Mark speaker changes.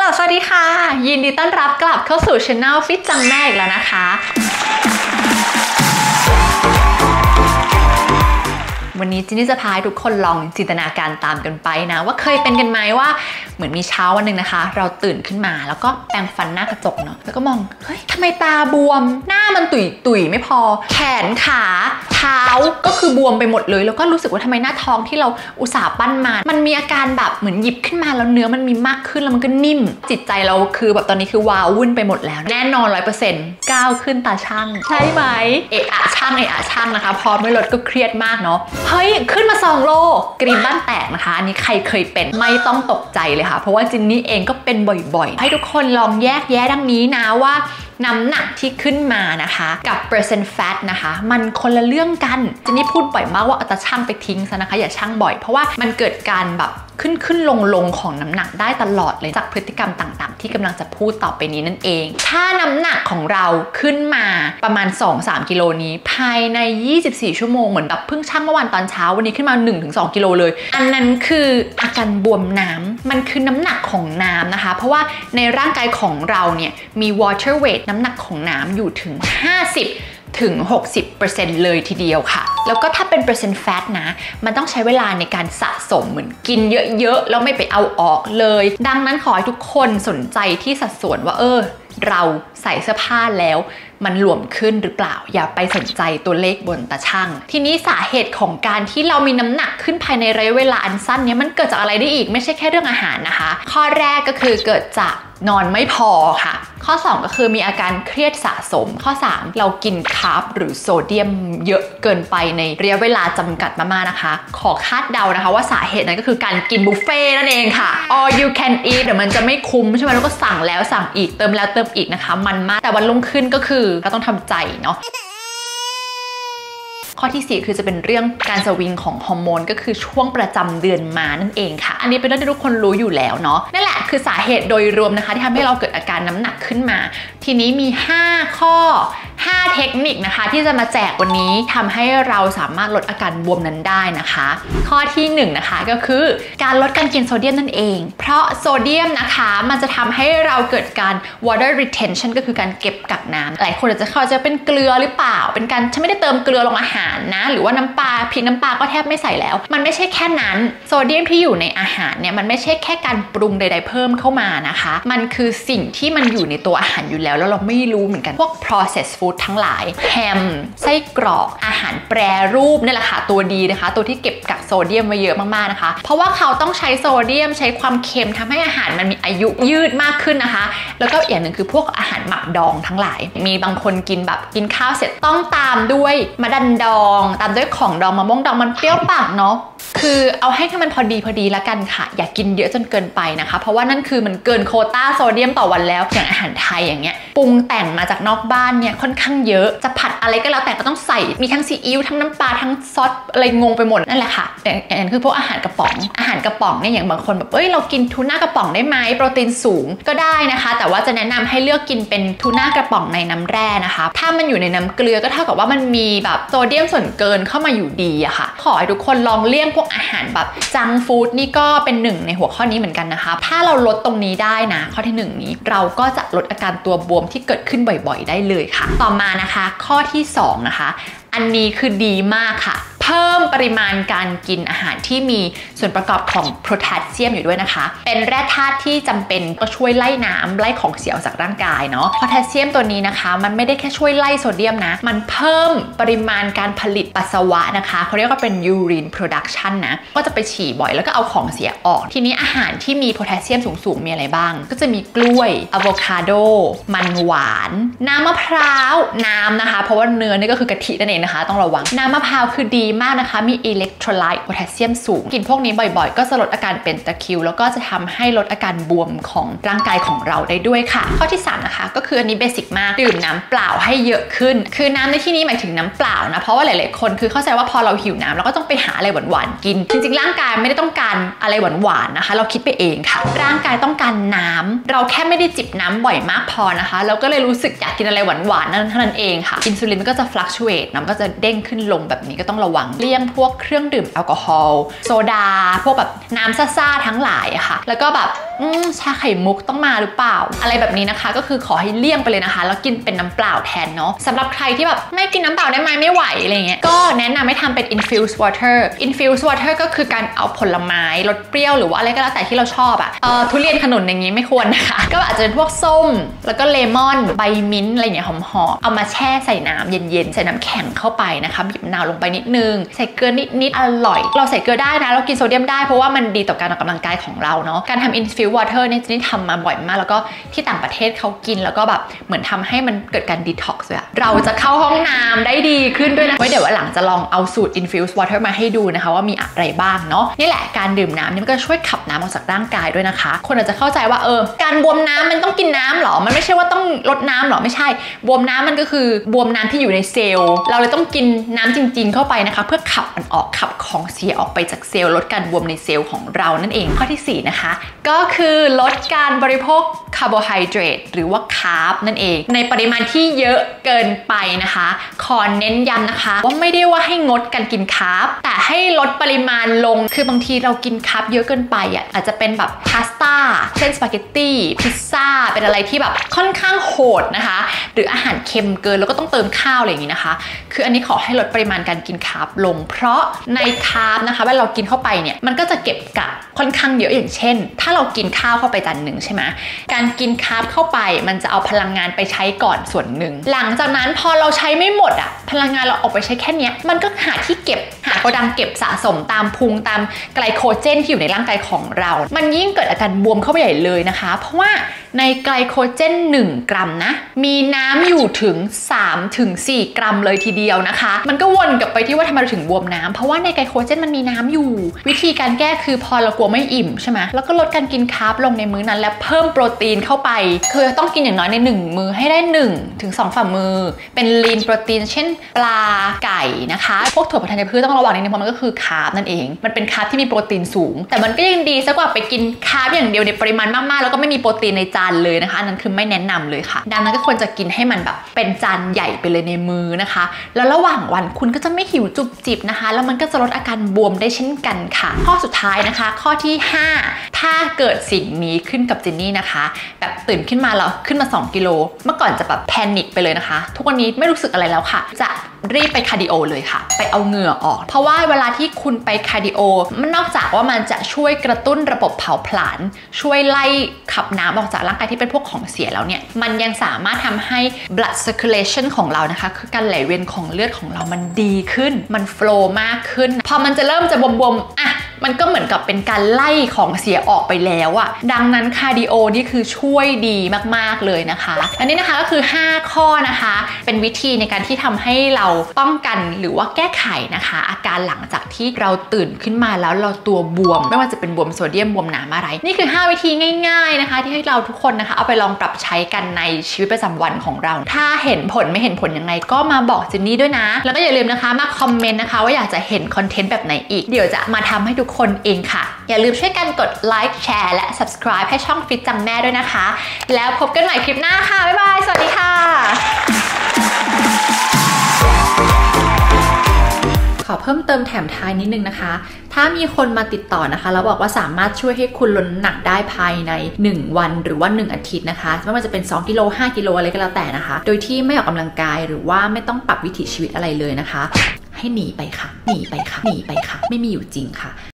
Speaker 1: ลสวัสดีค่ะยินดีต้อนรับกลับเข้าสู่ช่องฟิตจังแม่อีกแล้วนะคะวันนี้จินนี่จะพาทุกคนลองจินตนาการตามกันไปนะว่าเคยเป็นกันไหมว่าเหมือนมีเช้าวันหนึ่งนะคะเราตื่นขึ้นมาแล้วก็แปรงฟันหน้ากระจกเนาะแล้วก็มองเฮ้ยทำไมตาบวมหน้ามันตุ่ยไม่พอแขนขาเท้าก็คือบวมไปหมดเลยแล้วก็รู้สึกว่าทำไมหน้าท้องที่เราอุตส่าห์ปั้นมามันมีอาการแบบเหมือนหยิบขึ้นมาแล้วเนื้อมันมีมากขึ้นแล้วมันก็นิ่มจิตใจเราคือแบบตอนนี้คือว้าวุ่นไปหมดแล้วแน่นอน 100% ก้าวขึ้นตาช่างใช่ไหมเอะอะช่างนะคะพอไม่ลดก็เครียดมากเนาะเฮ้ยขึ้นมา2 โลกรีดบ้านแตกนะคะอันนี้ใครเคยเป็นไม่ต้องตกใจเลยค่ะเพราะว่าจินนี่เองก็เป็นบ่อยๆให้ทุกคนลองแยกแยะดังนี้นะว่าน้ำหนักที่ขึ้นมานะคะกับเปอร์เซ็นต์แฟตนะคะมันคนละเรื่องกันจินนี่พูดบ่อยมากว่าเอาแต่ช่างไปทิ้งซะนะคะอย่าช่างบ่อยเพราะว่ามันเกิดการแบบขึ้นลงของน้ำหนักได้ตลอดเลยจากพฤติกรรมต่างๆที่กำลังจะพูดต่อไปนี้นั่นเองถ้าน้ำหนักของเราขึ้นมาประมาณ 2-3 กิโลนี้ภายใน24 ชั่วโมงเหมือนแบบเพิ่งชั่งเมื่อวานตอนเช้าวันนี้ขึ้นมา 1-2 กิโลเลยอันนั้นคืออาการบวมน้ำมันคือน้ำหนักของน้ำนะคะเพราะว่าในร่างกายของเราเนี่ยมี water weight น้ำหนักของน้ำอยู่ถึง 50-60% เลยทีเดียวค่ะแล้วก็ถ้าเป็นเปอร์เซ็นต์แฟตนะมันต้องใช้เวลาในการสะสมเหมือนกินเยอะๆแล้วไม่ไปเอาออกเลยดังนั้นขอให้ทุกคนสนใจที่สัดส่วนว่าเราใส่เสื้อผ้าแล้วมันหลวมขึ้นหรือเปล่าอย่าไปสนใจตัวเลขบนตาช่างทีนี้สาเหตุของการที่เรามีน้ำหนักขึ้นภายในระยะเวลาอันสั้นนี้มันเกิดจากอะไรได้อีกไม่ใช่แค่เรื่องอาหารนะคะข้อแรกก็คือเกิดจากนอนไม่พอค่ะข้อ2ก็คือมีอาการเครียดสะสมข้อ3เรากินคาร์บหรือโซเดียมเยอะเกินไปในระยะเวลาจำกัดมากๆนะคะขอคาดเดานะคะว่าสาเหตุนั้นก็คือการกินบุฟเฟ่นั่นเองค่ะ all you can eat เดี๋ยวมันจะไม่คุ้มใช่ไหมแล้วก็สั่งแล้วสั่งอีกเติมแล้วเติมอีกนะคะมันมากแต่วันรุ่งขึ้นก็คือเราต้องทำใจเนาะข้อที่4คือจะเป็นเรื่องการสวิงของฮอร์โมนก็คือช่วงประจำเดือนมานั่นเองค่ะอันนี้เป็นเรื่องที่ทุกคนรู้อยู่แล้วเนาะนั่นแหละคือสาเหตุโดยรวมนะคะที่ทำให้เราเกิดอาการน้ำหนักขึ้นมาทีนี้มี5ข้อ5เทคนิคนะคะที่จะมาแจกวันนี้ทำให้เราสามารถลดอาการบวมนั้นได้นะคะข้อที่1นะคะก็คือการลดการกินโซเดียมนั่นเองเพราะโซเดียมนะคะมันจะทำให้เราเกิดการ water retention ก็คือการเก็บกักน้ำหลายคนอาจจะเข้าใจเป็นเกลือหรือเปล่าเป็นการฉันไม่ได้เติมเกลือลงอาหารนะหรือว่าน้ำปลาพริกน้ำปลาก็แทบไม่ใส่แล้วมันไม่ใช่แค่นั้นโซเดียมที่อยู่ในอาหารเนี่ยมันไม่ใช่แค่การปรุงใดๆเพิ่มเข้ามานะคะมันคือสิ่งที่มันอยู่ในตัวอาหารอยู่แล้วเราไม่รู้เหมือนกันพวก processed food ทั้งหลายแฮมไส้กรอกอาหารแปรรูปนี่แหละค่ะตัวดีนะคะตัวที่เก็บกักโซเดียมไว้เยอะมากๆนะคะเพราะว่าเขาต้องใช้โซเดียมใช้ความเค็มทำให้อาหารมันมีอายุยืดมากขึ้นนะคะแล้วก็อย่างหนึ่งคือพวกอาหารหมักดองทั้งหลายมีบางคนกินแบบกินข้าวเสร็จต้องตามด้วยมะดันดองตามด้วยของดองมะม่วงดองมันเปรี้ยวปากเนาะคือเอาให้มันพอดีละกันค่ะอย่ากินเยอะจนเกินไปนะคะเพราะว่านั่นคือมันเกินโควต้าโซเดียมต่อวันแล้วอย่างอาหารไทยอย่างเงี้ยปรุงแต่งมาจากนอกบ้านเนี่ยค่อนข้างเยอะจะผัดอะไรก็แล้วแต่ก็ต้องใส่มีทั้งซีอิ๊วทั้งน้ำปลาทั้งซอสอะไรงงไปหมดนั่นแหละค่ะอย่างนั้นคือพวกอาหารกระป๋องเนี่ยอย่างบางคนแบบเรากินทูน่ากระป๋องได้ไหมโปรตีนสูงก็ได้นะคะแต่ว่าจะแนะนำให้เลือกกินเป็นทูน่ากระป๋องในน้ำแร่นะคะถ้ามันอยู่ในน้ำเกลือก็เท่ากับว่ามันมีแบบโซเดียมส่วนเกินเข้ามาอยู่ดีอะค่ะขอให้ทุกคนลองเลี่ยงพวกอาหารแบบจังฟู้ดนี่ก็เป็นหนึ่งในหัวข้อนี้เหมือนกันนะคะถ้าเราลดตรงนี้ได้นะข้อที่1นี้เราก็จะลดอาการตัวบวมที่เกิดขึ้นบ่อยๆได้เลยค่ะต่อมานะคะข้อที่2นะคะอันนี้คือดีมากค่ะเพิ่มปริมาณการกินอาหารที่มีส่วนประกอบของโพแทสเซียมอยู่ด้วยนะคะเป็นแร่ธาตุที่จำเป็นก็ช่วยไล่น้ำไล่ของเสียออกจากร่างกายเนาะโพแทสเซียมตัวนี้นะคะมันไม่ได้แค่ช่วยไล่โซเดียมนะมันเพิ่มปริมาณการผลิตปัสสาวะนะคะเขาเรียกว่าเป็น urine production นะก็จะไปฉี่บ่อยแล้วก็เอาของเสียออกทีนี้อาหารที่มีโพแทสเซียมสูงๆมีอะไรบ้างก็จะมีกล้วยอะโวคาโดมันหวานน้ำมะพร้าวน้ำนะคะเพราะว่าเนื้อนี่ก็คือกะทินั่นเองนะคะต้องระวังน้ำมะพร้าวคือดีมากนะคะมีอิเล็กโทรไลต์โพแทสเซียมสูงกินพวกนี้บ่อยๆก็จะลดอาการเป็นตะคริวแล้วก็จะทำให้ลดอาการบวมของร่างกายของเราได้ด้วยค่ะข้อที่3นะคะก็คืออันนี้เบสิกมากดื่มน้ำเปล่าให้เยอะขึ้นคือน้ำในที่นี้หมายถึงน้ำเปล่านะเพราะว่าหลายๆคนคือเข้าใจว่าพอเราหิวน้ำเราก็ต้องไปหาอะไรหวานๆกินจริงๆร่างกายไม่ได้ต้องการอะไรหวานๆนะคะเราคิดไปเองค่ะร่างกายต้องการน้ำเราแค่ไม่ได้จิบน้ำบ่อยมากพอนะคะเราก็เลยรู้สึกอยากกินอะไรหวานๆนั่นเท่านั้นเองค่ะอินซูลินมันก็จะ fluctuate น้ำก็จะเด้งขึ้นลงแบบนี้ก็ต้องระวังเลี่ยงพวกเครื่องดื่มแอลกอฮอล์โซดาพวกแบบน้ำซ่าๆทั้งหลายอะค่ะแล้วก็แบบชาไข่มุกต้องมาหรือเปล่าอะไรแบบนี้นะคะก็คือขอให้เลี่ยงไปเลยนะคะแล้วกินเป็นน้ำเปล่าแทนเนาะสำหรับใครที่แบบไม่กินน้ำเปล่าได้ไหมไม่ไหวอะไรเงี้ยก็แนะนำให้ทำเป็น infused water ก็คือการเอาผลไม้รสเปรี้ยวหรือว่าอะไรก็แล้วแต่ที่เราชอบอะทุเรียนขนุนอย่างงี้ไม่ควรนะคะก็อาจจะเป็นพวกส้มแล้วก็เลมอนใบมิ้นท์อะไรอย่างเงี้ยหอมๆเอามาแช่ใส่น้ำเย็นๆใส่น้ำแข็งเข้าไปนะคะบีบมะนาวลงไปนิดนึงใส่เกลือนิดๆอร่อยเราใส่เกลือได้นะเรากินโซเดียมได้เพราะว่ามันดีต่อการออกกำลังกายของเราเนาะการทำ infused water เนี่ยนี่ทำมาบ่อยมากแล้วก็ที่ต่างประเทศเขากินแล้วก็แบบเหมือนทำให้มันเกิดการ detox ด้วยเราจะเข้าห้องน้ำได้ดีขึ้นด้วยนะไว้เดี๋ยววันหลังจะลองเอาสูตร infused water มาให้ดูนะคะว่ามีอะไรบ้างเนาะนี่แหละการดื่มน้ำนี่มันก็ช่วยขับน้ำออกจากร่างกายด้วยนะคะคนอาจจะเข้าใจว่าการบวมน้ำมันต้องกินน้ำหรอมันไม่ใช่ว่าต้องลดน้ำหรอไม่ใช่บวมน้ำมันก็คือบวมน้ำที่อยู่ในเซลล์เราเลยต้องกินน้ำจริงๆเข้าไปนะคะเพื่อขับมันออกขับของเสียออกไปจากเซลล์ลดการบวมในเซลล์ของเรานั่นเองข้อที่4นะคะก็คือลดการบริโภคคาร์โบไฮเดรตหรือว่าคาร์บนั่นเองในปริมาณที่เยอะเกินไปนะคะขอเน้นย้ำนะคะว่าไม่ได้ว่าให้งดการกินคาร์บแต่ให้ลดปริมาณลงคือบางทีเรากินคาร์บเยอะเกินไปอาจจะเป็นแบบพาสต้าเช่นสปาเกตตี้พิซซ่าเป็นอะไรที่แบบค่อนข้างโหดนะคะหรืออาหารเค็มเกินแล้วก็ต้องเติมข้าวอะไรอย่างนี้นะคะคืออันนี้ขอให้ลดปริมาณการกินคาร์บลงเพราะในคาร์บนะคะเวลาเรากินเข้าไปเนี่ยมันก็จะเก็บกักค่อนข้างเยอะอย่างเช่นถ้าเรากินข้าวเข้าไปจานหนึ่งใช่ไหมการกินคาร์บเข้าไปมันจะเอาพลังงานไปใช้ก่อนส่วนหนึ่งหลังจากนั้นพอเราใช้ไม่หมดพลังงานเราออกไปใช้แค่นี้มันก็หาที่เก็บหาโกดังเก็บสะสมตามพุงตามไกลโคเจนที่อยู่ในร่างกายของเรามันยิ่งเกิดอาการบวมเข้าไปใหญ่เลยนะคะเพราะว่าในไกลโคเจน1 กรัมนะมีน้ำอยู่ถึง 3-4 กรัมเลยทีเดียวนะคะมันก็วนกลับไปที่ว่าทำไมเราถึงบวมน้ำเพราะว่าในไกลโคเจนมันมีน้ำอยู่วิธีการแก้คือพอเรากลัวไม่อิ่มใช่ไหมแล้วก็ลดการกินคาร์บลงในมื้อนั้นและเพิ่มโปรตีนเข้าไปคือต้องกินอย่างน้อยใน1มื้อให้ได้1-2 ฝ่ามือเป็นลีนโปรตีนเช่นปลาไก่นะคะพวกถั่วผัดธัญพืชต้องระวังนิดนึงเพราะมันก็คือคาร์บนั่นเองมันเป็นคาร์บที่มีโปรตีนสูงแต่มันก็ยังดีซะกว่าไปกินคาร์บอย่างเดียวในปริมาณมากๆแล้วก็ไม่มีโปรตีนในจานเลยนะคะอันนั้นคือไม่แนะนำเลยค่ะดังนั้นก็ควรจะกินให้มันแบบเป็นจานใหญ่ไปเลยในมื้อนะคะแล้วระหว่างวันคุณก็จะไม่หิวจุบจิบนะคะแล้วมันก็จะลดอาการบวมได้เช่นกันค่ะข้อสุดท้ายนะคะข้อที่5ถ้าเกิดสิ่งนี้ขึ้นกับเจนนี่นะคะแบบตื่นขึ้นมาแล้วขึ้นมา2 กิโลเมื่อก่อนจะแบบแพนิคไปเลยนะคะทุกวันนี้ไม่รู้สึกอะไรแล้วค่ะจะรีบไปคาร์ดิโอเลยค่ะไปเอาเหงื่อออกเพราะว่าเวลาที่คุณไปคาร์ดิโอมันนอกจากว่ามันจะช่วยกระตุ้นระบบเผาผลาญช่วยไล่ขับน้ำออกจากร่างกายที่เป็นพวกของเสียแล้วเนี่ยมันยังสามารถทำให้ blood circulation ของเรานะคะคือการไหลเวียนของเลือดของเรามันดีขึ้นมันโฟลว์มากขึ้นพอมันจะเริ่มจะบวมๆมันก็เหมือนกับเป็นการไล่ของเสียออกไปแล้วดังนั้นคาร์ดิโอนี่คือช่วยดีมากๆเลยนะคะอันนี้นะคะก็คือ5ข้อนะคะเป็นวิธีในการที่ทำให้เราป้องกันหรือว่าแก้ไขนะคะอาการหลังจากที่เราตื่นขึ้นมาแล้วเราตัวบวมไม่ว่าจะเป็นบวมโซเดียมบวมน้ำอะไรนี่คือ5วิธีง่ายๆนะคะที่ให้เราทุกคนนะคะเอาไปลองปรับใช้กันในชีวิตประจำวันของเราถ้าเห็นผลไม่เห็นผลยังไงก็มาบอกเจนนี่ด้วยนะแล้วก็อย่าลืมนะคะมาคอมเมนต์นะคะว่าอยากจะเห็นคอนเทนต์แบบไหนอีกเดี๋ยวจะมาทำให้ทุกคนเองค่ะอย่าลืมช่วยกันกดไลค์แชร์และ subscribe ให้ช่องฟิตจังแม่ด้วยนะคะแล้วพบกันใหม่คลิปหน้าค่ะบ๊ายบายสวัสดีค่ะขอเพิ่มเติมแถมท้ายนิดนึงนะคะถ้ามีคนมาติดต่อนะคะแล้วบอกว่าสามารถช่วยให้คุณลดน้ำหนักได้ภายใน1 วันหรือว่า1 อาทิตย์นะคะไม่ว่าจะเป็น2 กิโล 5 กิโลอะไรก็แล้วแต่นะคะโดยที่ไม่ออกกำลังกายหรือว่าไม่ต้องปรับวิถีชีวิตอะไรเลยนะคะให้หนีไปค่ะหนีไปค่ะหนีไปค่ะไม่มีอยู่จริงค่ะ